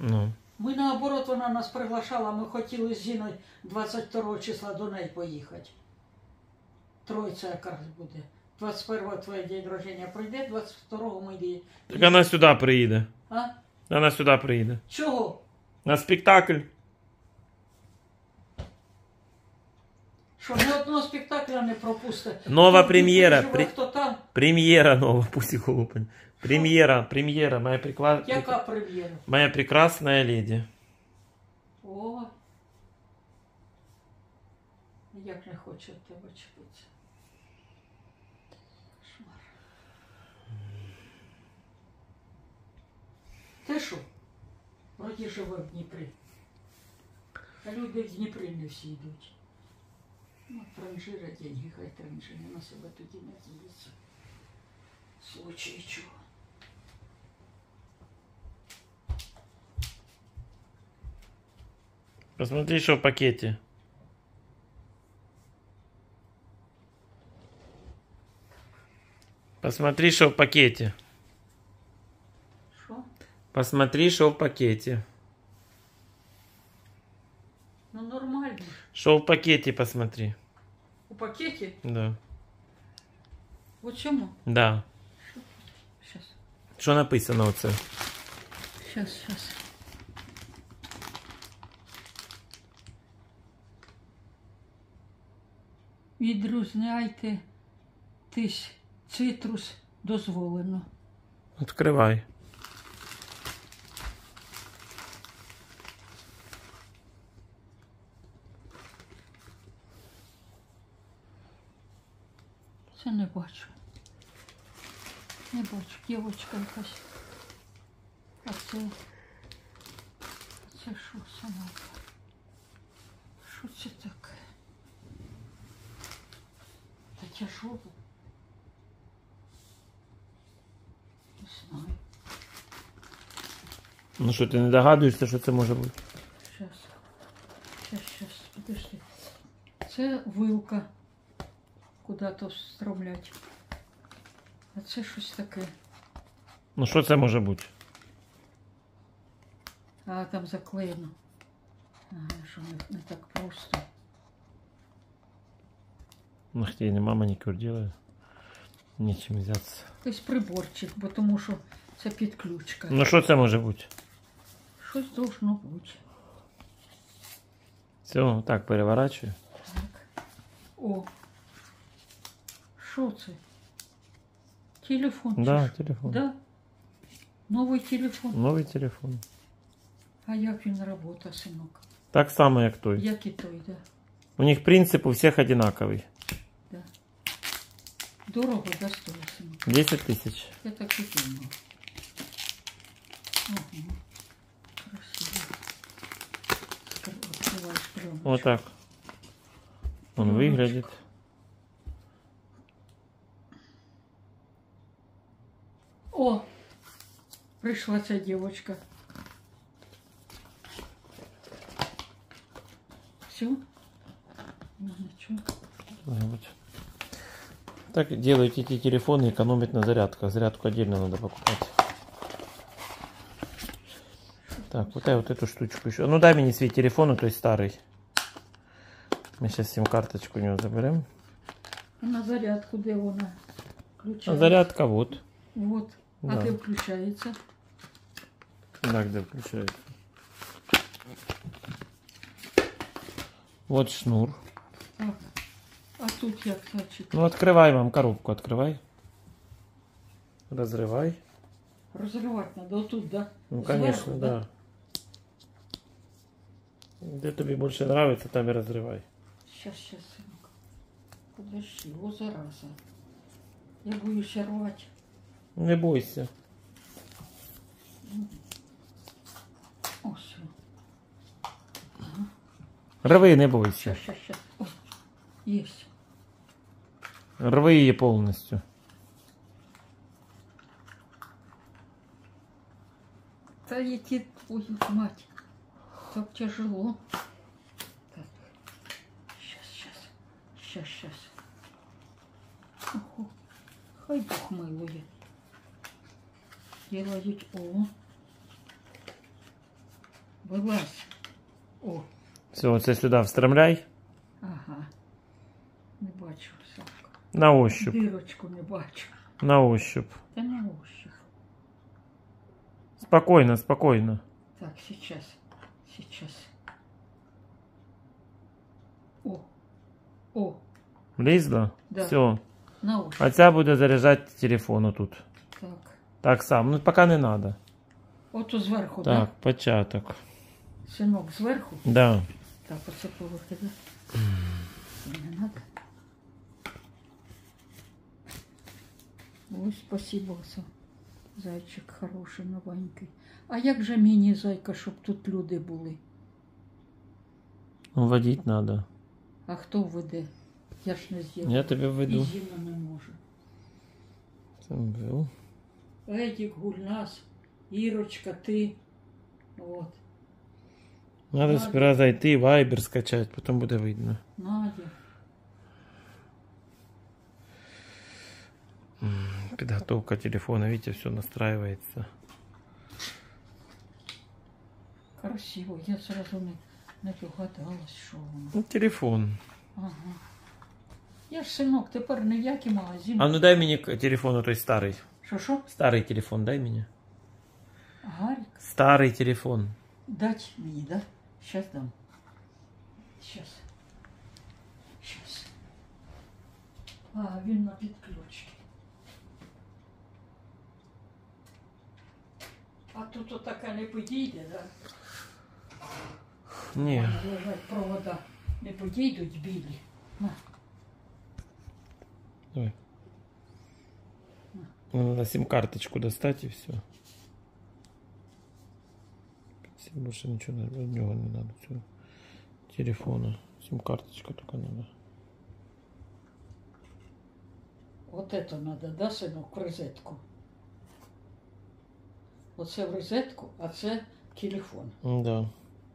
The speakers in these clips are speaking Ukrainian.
Ну. Ми наоборот, вона нас приглашала, ми хотіли з Зіною 22 числа до неї поїхати. Тройця якраз буде. 21-го твоє день рождення прийде, 22-го ми її. Так вона сюди приїде. А? Вона сюди приїде. Чого? На спектакль. Що, ні одного спектакля не пропустить. Нова Хто прем'єра. живе, хто там? Прем'єра нова, пусть голубень. Прем'єра, Яка прем'єра? Моя прекрасна леді. О, як не хочу від тебе чіпитися. Кошмар. Ти що? Вроді живе в Дніпрі. А люди в Дніпрі не всі йдуть. Ну, транжира деньги, хай транжира, на себе тоді не злиться. Случай чого. Посмотри, что в пакете. Посмотри, что в пакете. Що? Посмотри, что в пакете. Ну нормально. Что в пакете, посмотри. У пакеті? Да. У чому? Да. Щас. Что написано оце? Щас. Відрізняйте цитрус дозволено. Открывай. Це не бачу. Не бачу. Дівочка якась. А це що сама? Що це таке? Та тяжело. Не знаю. Ну що, ти не догадуєшся, що це може бути? Щас, подожди. Це вилка. Куди-то встромлять. А це щось таке. Ну що це може бути? А там заклеєно. Що не так просто. Ногтей нема, маникюр делаю. Нічим взятися. Ось приборчик, бо тому що це підключка. Ну що це може бути? Щось должно бути. Все, так, переворачую. Так. О. Що це? Телефон? Да, чи що? телефон. Да? Новий телефон. Новий телефон. А як він працює, синок? Так само, як той. Як і той, да. У них принцип у всіх одинаковий. Да. Дорого достоїть, синок. 10 тисяч. Я так і думав. Ага. Красиво. Открываешь пленочку. Вот так. Он выглядит. О! Прийшла ця дівчинка. Все? Ну, ничего. Так делают эти телефоны, экономят на зарядках. Зарядку отдельно надо покупать. Так, вот эту штучку еще. Ну дай мне свой телефон, то есть старый. Мы сейчас сим-карточку у него заберем. На зарядку, де вона? Включається? А зарядка вот. Вот. А Да. де включається? Да, где включается. Вот шнур. А тут як значить? Ну открывай, мам, коробку открывай. Разрывай. Розривати треба отут, да? Ну конечно, Зверху, да. Где тебе больше нравится, там и разрывай. Щас, синок. Подожди, о, зараза. Я боюсь рвати. Не бойся. О, все. Рви, не бойся. Щас. О, есть. Рви її повністю. Та які твою мать. Так тяжело. Так. Щас. Ого. Хай Бог милує. Делають о. Вилазь. О, Все, оце сюди встромляй. ага. Не бачу, Савка. На ощупь. Дирочку не бачу. На ощупь. Та не ощупь. Спокойно, спокойно. Так, сейчас. Сейчас. О. О. Влізло? Да. Все. На ощупь. А ця буде заряджати телефон отут. Так. Так само. Ну, поки не треба. Ото зверху, Так, початок. да? Синок, зверху? Да. Так, оце поверхи, да? Це не надо. Ой, спасибо, зайчик хороший, новенький. А як же мені, зайка, щоб тут люди були? Водити треба. А хто веде? Я ж не з'їду. Я тебе введу. І Зіна не може. Сам ввел. Едік, Гульнас, Ірочка, ти. От. Надо Надя. сперва зайти, вайбер скачать, потім буде видно. Надя. Подготовка телефона, видите, все настраивается. Красиво. Я сразу не догадалась, що воно. Ну, телефон. Ага. Я ж, синок, тепер ні в який магазин. А ну дай мені телефон, той старий. Що? Старий телефон, дай мені. Гарик? Старий телефон. Дать мені, да? Сейчас дам. Сейчас. Сейчас. А, він на підключці. А тут отака не підійде, да? Ні. Лежать провода. Не підійдуть білі. На. Давай. Ну, надо сим-карточку достать и все. Больше ничего от него не надо. Всё. Телефона. Сим-карточка только надо. Вот это надо, да, синок, в розетку? Оце в розетку, а це телефон. Да.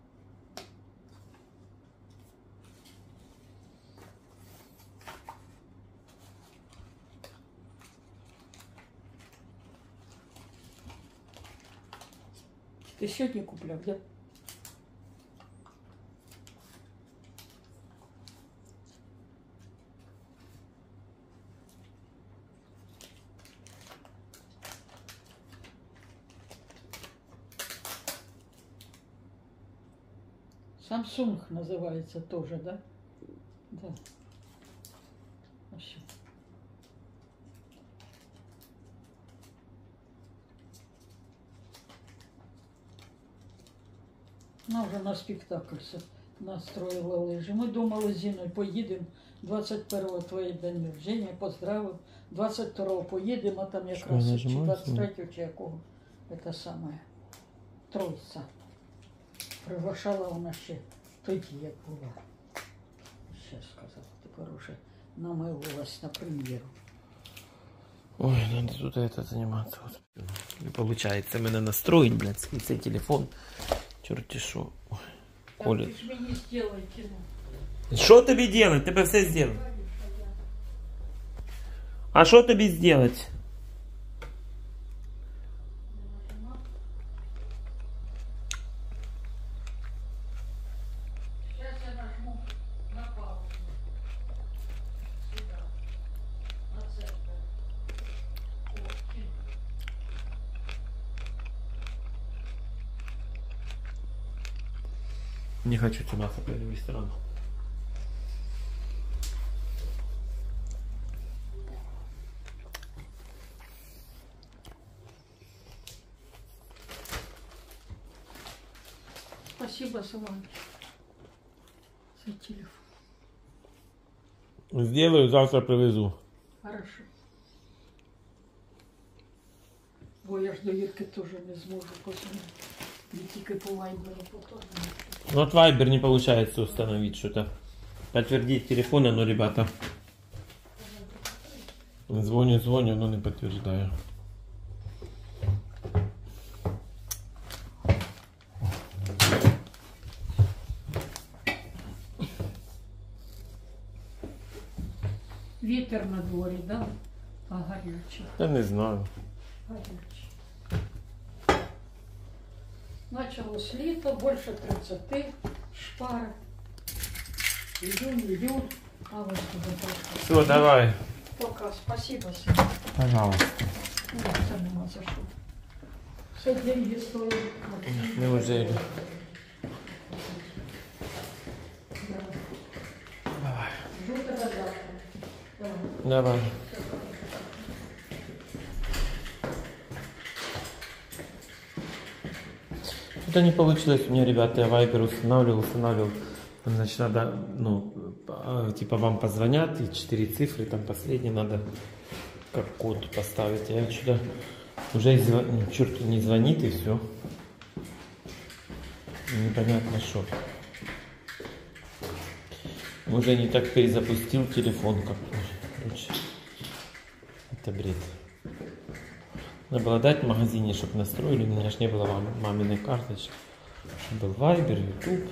Ти сьогодні купляв, да? Samsung называется тоже, да? Да. Вообще. Она уже на спектакль настроила лыжи. Мы думали с Зиной, поедем 21-го твоє день рождения, поздравим. 22-го поїдемо, а там якраз чи 23-го, чи якого, це саме, Тройця. Приглашала вона ще тоді, як була. Ще сказала, тепер уже намилилась на прем'єру. Ой, надо тут это заниматься. Не получается меня настроить, блядь, свой телефон. Черти шо. Коля. Так, ты ж мені сделай кино. Что тебе делать? Тебе все сделать. А что тебе сделать? Сейчас я нажму на паузу. Сюда. На центр. О, кино. Не хочу тебя в ресторан. Спасибо, Салон, за телефон. Сделаю, завтра привезу. Хорошо. Бо я ж до Юрки теж не зможу позвонити. Не тільки по вайберу, потім. Вот Viber не получается установить что-то. Подтвердить телефона, но, ребята, звоню, но не подтверждаю. Вітер на дворі, да? А гарячий. Я не знаю. Гарячий. Значить, началось лето, больше 30 шпара. Июнь, август уже пошел. Все, давай. Пока, спасибо, сын. Пожалуйста. Ну, це нема за що. Все деньги стоят. Неужели? Жду тебя завтра. Давай. Это не получилось у меня, ребята, я Viber устанавливал. Там, значит, надо, ну, типа вам позвонят, и 4 цифры, там последние надо как код поставить. Я что-то уже черту не звонит, и все. Непонятно что. Уже не так перезапустил телефон, как лучше. Это бред. Надо было дать в магазине, чтобы настроили. У меня же не было маминой карточки. Чтобы был Viber, YouTube.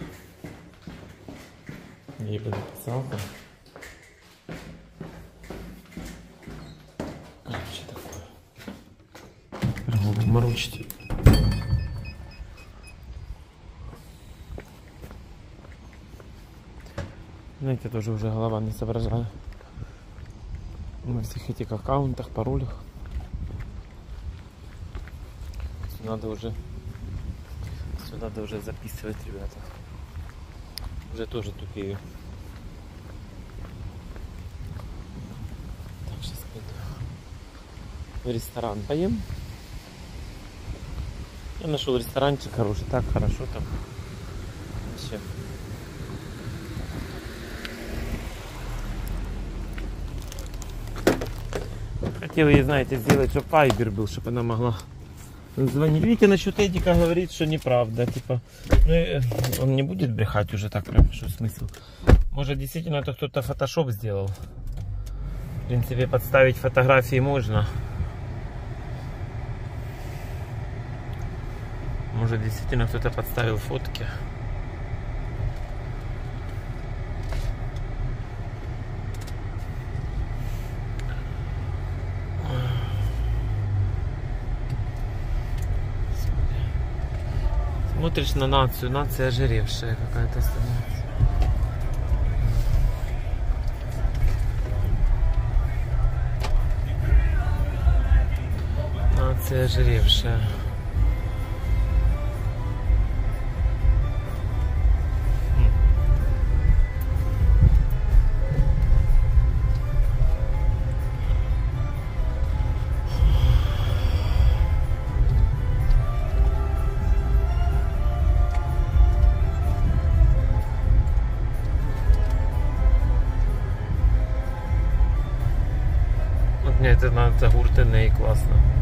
Я бы написал там. Короче, такое. Голову морочите. Знаете, тоже уже голова не соображает. На всех этих аккаунтах, паролях. Надо уже записывать, ребята. Уже тоже тупею. Так, сейчас пойду в ресторан поем. Я нашел ресторанчик хороший, так хорошо там. Вообще. Хотел ей, знаете, сделать, чтобы Viber был, чтобы она могла звонить. Видите, насчет Эдика говорит, что неправда. Типа, ну, он не будет брехать уже так прям, что смысл. Может, действительно это кто-то фотошоп сделал. В принципе, подставить фотографии можно. Может, действительно кто-то подставил фотки. Смотришь на нацию, нация ожиревшая какая-то становится. Нация ожиревшая. Это надо гуртеней классно.